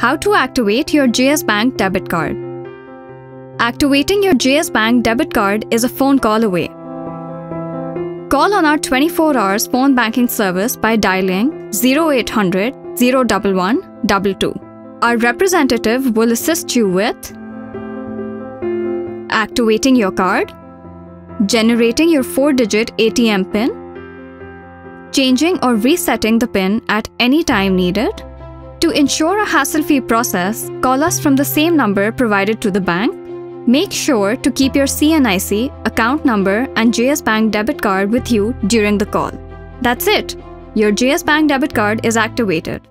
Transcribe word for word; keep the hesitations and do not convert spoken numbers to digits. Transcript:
How to activate your J S Bank Debit Card. Activating your J S Bank Debit Card is a phone call away. Call on our twenty-four hours phone banking service by dialing zero eight hundred, zero one one, two two. Our representative will assist you with activating your card, generating your four-digit A T M PIN, changing or resetting the PIN at any time needed. To ensure a hassle-free process, call us from the same number provided to the bank. Make sure to keep your C N I C, account number, and J S Bank debit card with you during the call. That's it! Your J S Bank debit card is activated.